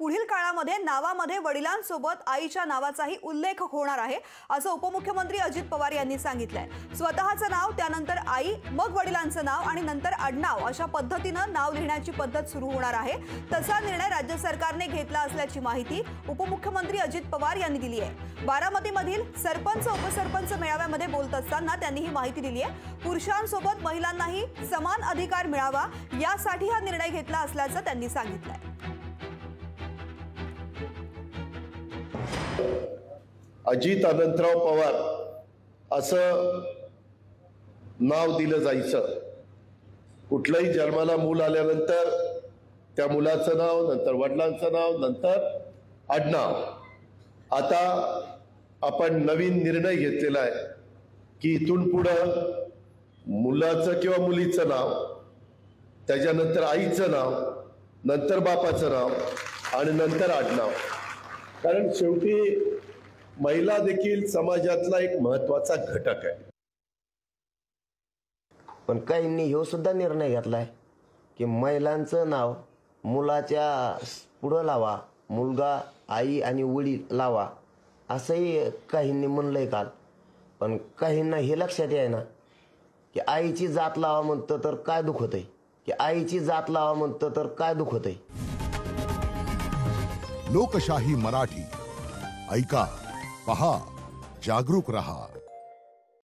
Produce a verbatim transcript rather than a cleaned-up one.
पुढील काळामध्ये नावामध्ये वडिलांसोबत आईच्या नावाचाही उल्लेख होणार आहे असं उपमुख्यमंत्री अजित पवार यांनी सांगितलंय। स्वतःचं नाव, त्यानंतर आई, मग वडिलांचं नाव आणि नंतर आडनाव अशा पद्धतीनं नाव लिहिण्याची पद्धत सुरू होणार आहे। तसा निर्णय राज्य सरकारने घेतला असल्याची माहिती उपमुख्यमंत्री अजित पवार यांनी दिली आहे। बारामतीमधील सरपंच उपसरपंच मेळाव्यामध्ये बोलत असताना त्यांनी ही माहिती दिली आहे। पुरुषांसोबत महिलांनाही समान अधिकार मिळावा यासाठी हा निर्णय घेतला असल्याचं त्यांनी सांगितलंय। अजित अनंतराव पवार असं नाव दिलं जायचं। कुठलंही जन्माला मूल आल्यानंतर त्या मुलाचं नाव, नंतर वडिलांचं नाव, नंतर आडनाव। आता आपण नवीन निर्णय घेतलेला आहे की इथून पुढं मुलाचं किंवा मुलीचं नाव, त्याच्यानंतर आईचं नाव, नंतर बापाचं नाव आणि नंतर आडनाव। कारण शेवटी महिला देखील समाजातला एक महत्त्वाचा घटक आहे। पण काहींनी ह्यो सुद्धा निर्णय घेतलाय की महिलांचं नाव मुलाच्या पुढं लावा, मुलगा आई आणि वडील लावा, असंही काहींनी म्हणलंय काल। पण काहींना हे लक्षात येईना की आईची जात लावा म्हणतं तर काय दुखत आहे, की आईची जात लावा म्हणतं तर काय दुखत आहे। लोकशाही मराठी ऐका, पहा, जागरूक रहा।